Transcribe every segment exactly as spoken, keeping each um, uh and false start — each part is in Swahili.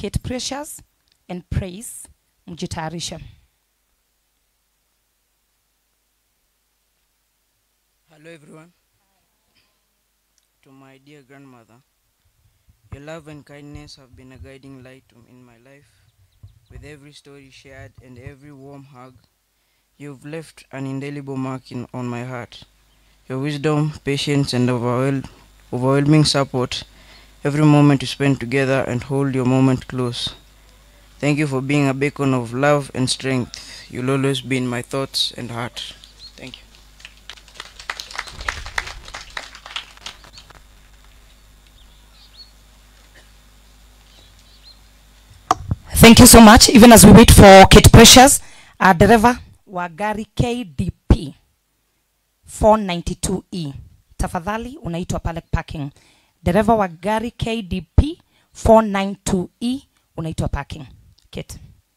Kate Precious and Praise mjitayarisha. Hello everyone. To my dear grandmother, your love and kindness have been a guiding light in my life. With every story shared and every warm hug, you've left an indelible mark in, on my heart. Your wisdom, patience, and overwhel- overwhelming support, every moment you spend together and hold your moment close. Thank you for being a beacon of love and strength. You'll always be in my thoughts and heart. Thank you. Thank you so much. Even as we wait for Kate Precious, uh, dereva wa gari K D P four ninety-two E. Tafadhali unaitwa pale parking. Dereva wa gari K D P four ninety-two E unaitwa parking. Kate.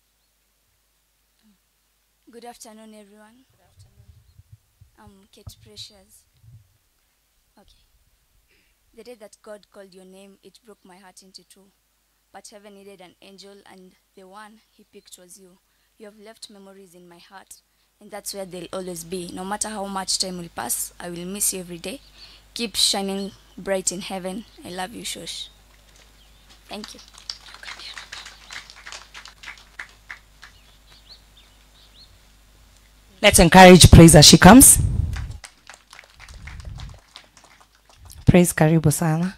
Good afternoon, everyone. Good afternoon. I'm Kate Precious. Okay. The day that God called your name, it broke my heart into two. But heaven needed an angel, and the one he picked was you. You have left memories in my heart, and that's where they'll always be. No matter how much time will pass, I will miss you every day. Keep shining bright in heaven. I love you, Shosh. Thank you. Let's encourage Praise as she comes. Praise, karibu sana.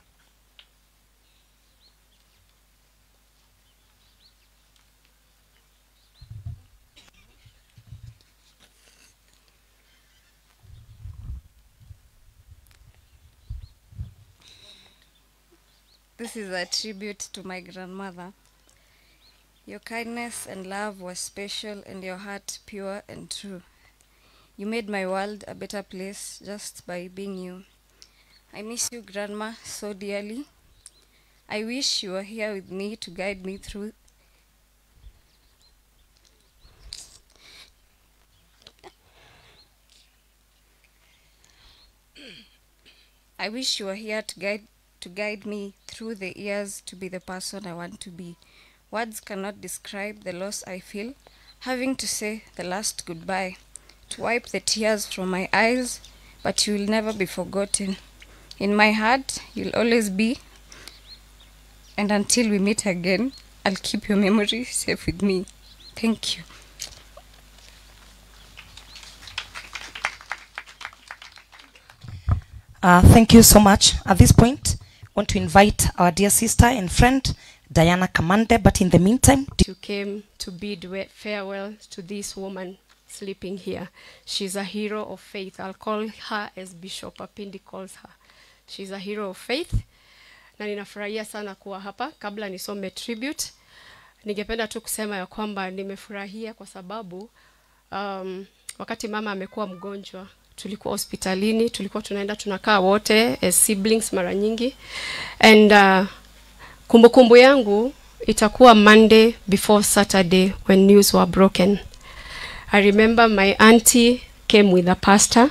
This is a tribute to my grandmother. Your kindness and love was special and your heart pure and true. You made my world a better place just by being you. I miss you, Grandma, so dearly. I wish you were here with me to guide me through. I wish you were here to guide to guide me through the years to be the person I want to be. Words cannot describe the loss I feel, having to say the last goodbye, to wipe the tears from my eyes, but you will never be forgotten. In my heart, you'll always be, and until we meet again, I'll keep your memory safe with me. Thank you. Uh, thank you so much. At this point, I want to invite our dear sister and friend, Diana Kamande, but in the meantime, you came to bid farewell to this woman sleeping here. She's a hero of faith. I'll call her as Bishop Apindi calls her. She's a hero of faith. Na ninafurahia sana kuwa hapa. Kabla nisome tribute, ningependa tu kusema ya kwamba nimefurahia kwa sababu um, wakati mama amekuwa mgonjwa, tulikuwa hospitalini, tulikuwa tunaenda tunakaa wote as siblings mara nyingi. And uh, kumbukumbu yangu itakuwa Monday before Saturday when news were broken. I remember my auntie came with a pastor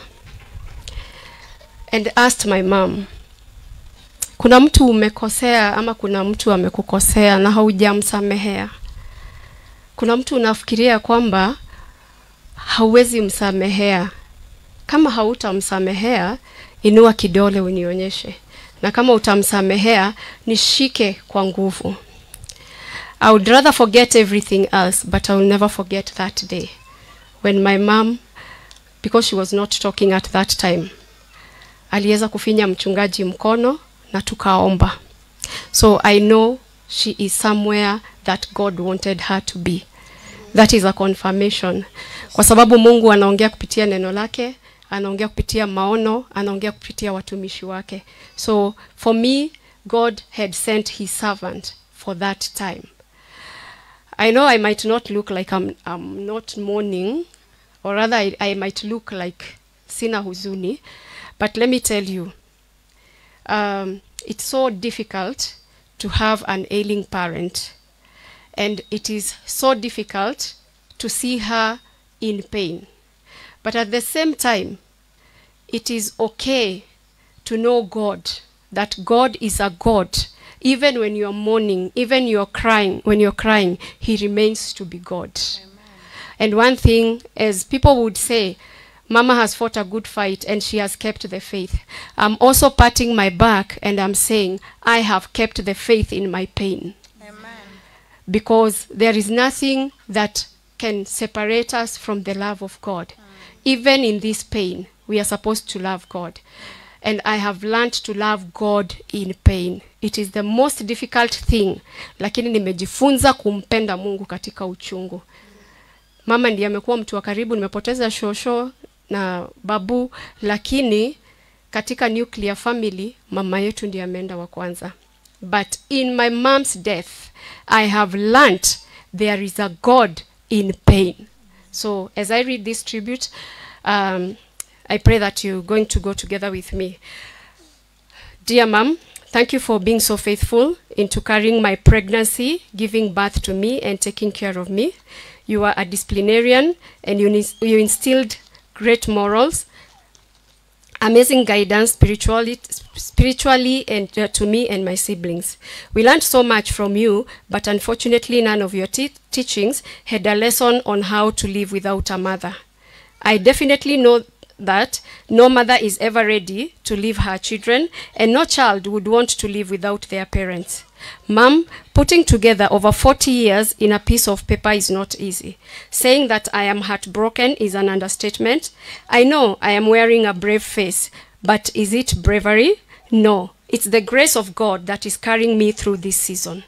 and asked my mom, kuna mtu umekosea ama kuna mtu amekukosea na haujamsamehea? Kuna mtu unafikiria kwamba hauwezi msamehea. Kama hautamsamehea, inua kidole unionyeshe. Na kama utamsamehea, nishike kwa nguvu. I would rather forget everything else, but I will never forget that day. When my mom, because she was not talking at that time, aliweza kufinya mchungaji mkono na tukaomba. So I know she is somewhere that God wanted her to be. That is a confirmation. Kwa sababu Mungu anaongea kupitia neno lake, anaongea kupitia maono, anaongea kupitia watumishi wake. So for me, God had sent his servant for that time. I know I might not look like I'm, I'm not mourning, or rather I, I might look like sina huzuni, but let me tell you, um, it's so difficult to have an ailing parent, and it is so difficult to see her in pain. But at the same time, it is okay to know God, that God is a God even when you're mourning, even you're crying, when you're crying, he remains to be God. Amen. And one thing, as people would say, Mama has fought a good fight and she has kept the faith. I'm also patting my back and I'm saying, I have kept the faith in my pain. Amen. Because there is nothing that can separate us from the love of God. Mm. Even in this pain, we are supposed to love God. And I have learned to love God in pain. It is the most difficult thing. Lakini nimejifunza kumpenda Mungu katika uchungu. Mama ndiye amekuwa mtu wa karibu, nimepoteza shosho na babu, lakini katika nuclear family mama yetu ndiye ameenda wa kwanza. But in my mom's death, I have learned there is a God in pain. So as I read this tribute, um, I pray that you're going to go together with me. Dear Mom, thank you for being so faithful into carrying my pregnancy, giving birth to me, and taking care of me. You are a disciplinarian, and you, you instilled great morals, amazing guidance spiritually, spiritually and uh, to me and my siblings. We learned so much from you, but unfortunately none of your te teachings had a lesson on how to live without a mother. I definitely know that no mother is ever ready to leave her children, and no child would want to live without their parents. Mom, putting together over forty years in a piece of paper is not easy. Saying that I am heartbroken is an understatement. I know I am wearing a brave face, but is it bravery? No, it's the grace of God that is carrying me through this season.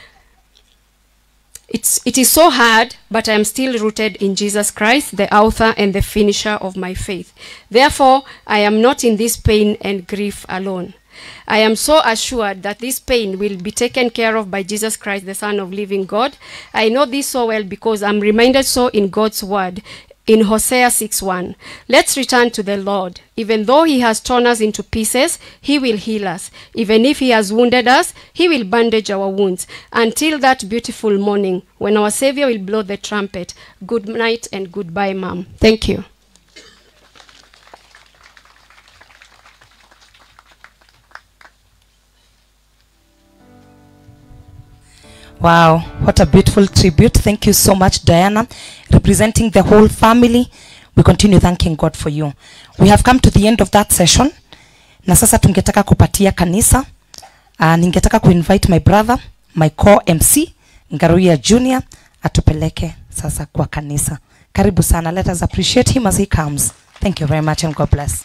It's, it is so hard, but I am still rooted in Jesus Christ, the author and the finisher of my faith. Therefore, I am not in this pain and grief alone. I am so assured that this pain will be taken care of by Jesus Christ, the Son of living God. I know this so well because I'm reminded so in God's word in Hosea six one. Let's return to the Lord. Even though he has torn us into pieces, he will heal us. Even if he has wounded us, he will bandage our wounds. Until that beautiful morning when our Savior will blow the trumpet. Good night and goodbye, Mom. Thank you. Wow, what a beautiful tribute. Thank you so much, Diana. Representing the whole family, we continue thanking God for you. We have come to the end of that session. Na sasa tungetaka kupatia kanisa. Uh, ningetaka kuinvite my brother, my co-M C, Ngaruya Junior, atupeleke sasa kwa kanisa. Karibu sana. Let us appreciate him as he comes. Thank you very much and God bless.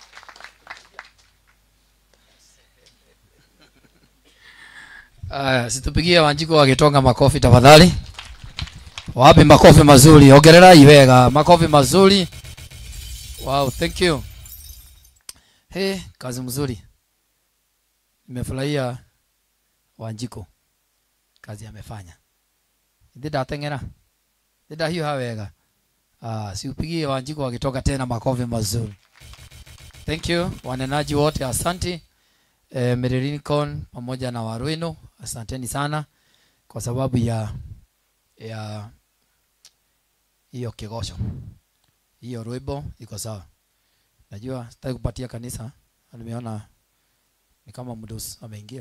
Uh, situpigia Wanjiko wakitonga makofi tafadhali. Wapi makofi mazuri? Ongerera iwega. Makofi mazuri. Wow, thank you. Hey, kazi mzuri. Nimefurahia Wanjiko. Kazi amefanya. Ndida tengera. Ndida hiyo hawega. Ah, si upigie Wanjiko wakitoka tena makofi mazuri. Thank you. Wanenaji wote asante. Eh, Meririncon pamoja na Warwino, asanteni sana kwa sababu ya ya hiyo kigosho. Hiyo rwimbo iko sawa. Najua sitaki kupatia kanisa, nimeona ni kama mdosi ameingia.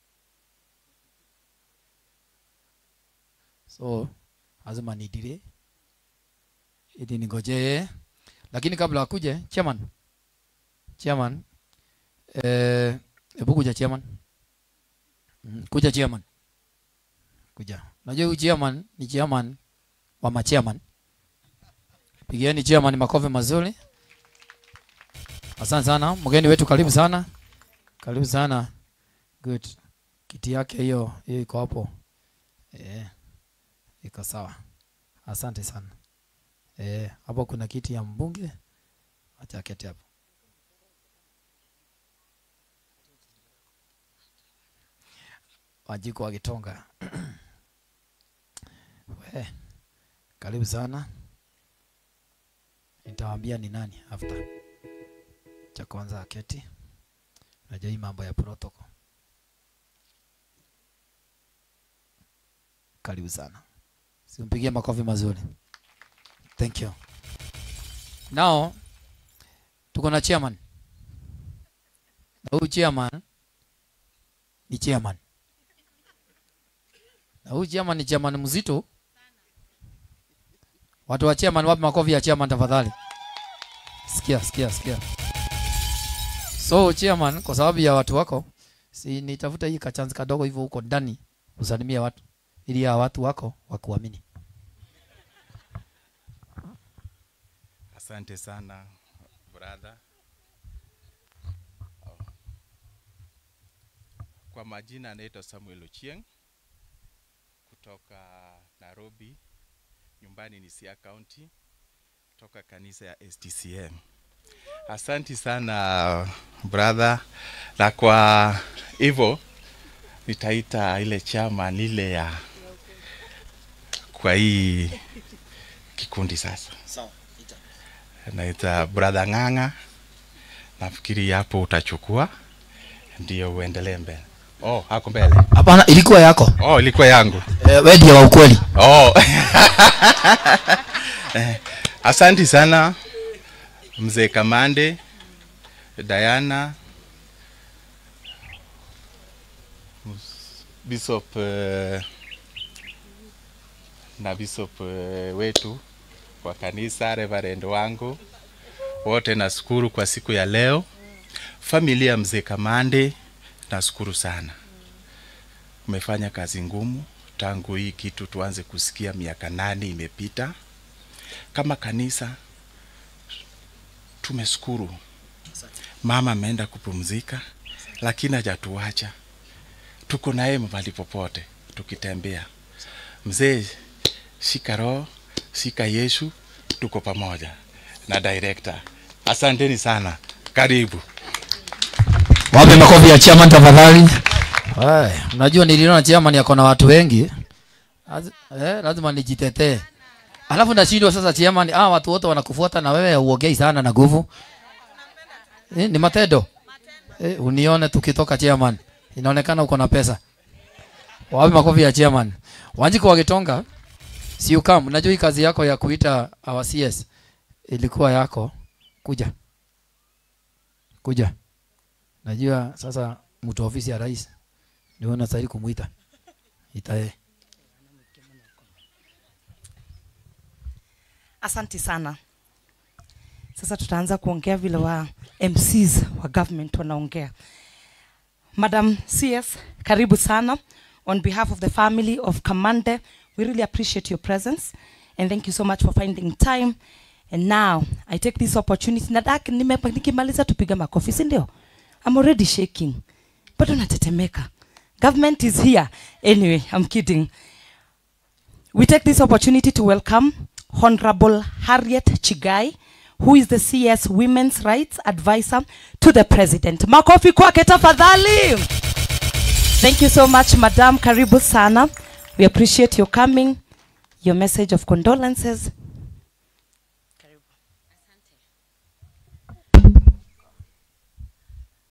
So lazima nidile ili ningoje, lakini kabla akuje chairman chairman eh Ebu kuja chairman. Kuja chairman. Kuja. Najua huyu chairman ni chairman wa machairman. Pigieni chairman makofi mazuri. Asante sana. Mgeni wetu karibu sana. Karibu sana. Good. Kiti yake hiyo hiyo iko hapo. Eh. Iko sawa. Asante sana. Eh, hapo kuna kiti ya mbunge. Acha keti hapo. Wanjiko wakitonga. We, karibu sana. Nitawaambia ni nani after. Cha kwanza keti. Najua hii mambo ya protocol. Karibu sana. Simpigie makofi mazuri. Thank you. Now, tuko na chairman. Na huyu chairman ni chairman. Na huyu chairman ni chairman mzito. Watu wa chairman wapi makofi ya chairman tafadhali. Sikia, sikia, sikia. So chairman, kwa sababu ya watu wako, si nitafuta hii kachance kadogo hivyo huko ndani usalimie watu ili ya watu wako wakuamini. Asante sana brother. Kwa majina naitwa Samuel Ochieng kutoka Nairobi. Nyumbani ni Siaya County, kutoka kanisa ya S T C M. Asante sana brother. Na kwa hivyo nitaita ile chama ile ya kwa hii kikundi sasa. Sawa. Naita brother Ng'ang'a. Nafikiri hapo utachukua ndio uendelee mbele. Oh, hako mbele. Hapana, ilikuwa yako. Oh, ilikuwa yangu. Eh, wewe ndio wa ukweli. Oh. Asante sana Mzee Kamande, Diana, Bishop uh, na Bishop uh, wetu kwa kanisa, Reverend wangu, wote nashukuru kwa siku ya leo. Familia Mzee Kamande, nashukuru sana. Umefanya kazi ngumu tangu hii kitu tuanze kusikia, miaka nane imepita. Kama kanisa tumeshukuru. Mama ameenda kupumzika lakini hajatuacha. Tuko naye mahali popote tukitembea. Mzee, shika roho, shika Yesu, tuko pamoja na director. Asanteni sana. Karibu. Wapi makofi ya chairman tafadhali? Hai, unajua niliona chairman yako na watu wengi. Az, eh, lazima nijitetee. Alafu nashindwa sasa chairman, ah watu wote wanakufuata na wewe uongei sana na nguvu. Eh, ni matendo. Eh, unione tukitoka chairman. Inaonekana uko na pesa. Wapi makofi ya chairman? Wanjiko wa Gitonga, si ukam, unajua hii kazi yako ya kuita our C S ilikuwa yako. Kuja. Kuja. Najua sasa mtu ofisi ya rais ndio unastahili kumuita. Itae. Asante sana. Sasa tutaanza kuongea vile wa M Cs wa government wanaongea. Madam C S, karibu sana. On behalf of the family of Kamande, we really appreciate your presence and thank you so much for finding time. And now I take this opportunity, nataka nimemaliza tupiga makofi, si ndio? I'm already shaking. Bado natetemeka. Government is here. Anyway, I'm kidding. We take this opportunity to welcome Honorable Harriet Chigai, who is the C S Women's Rights Advisor to the President. Makofi kwake tafadhali. Thank you so much, Madam. Karibu sana. We appreciate your coming, your message of condolences.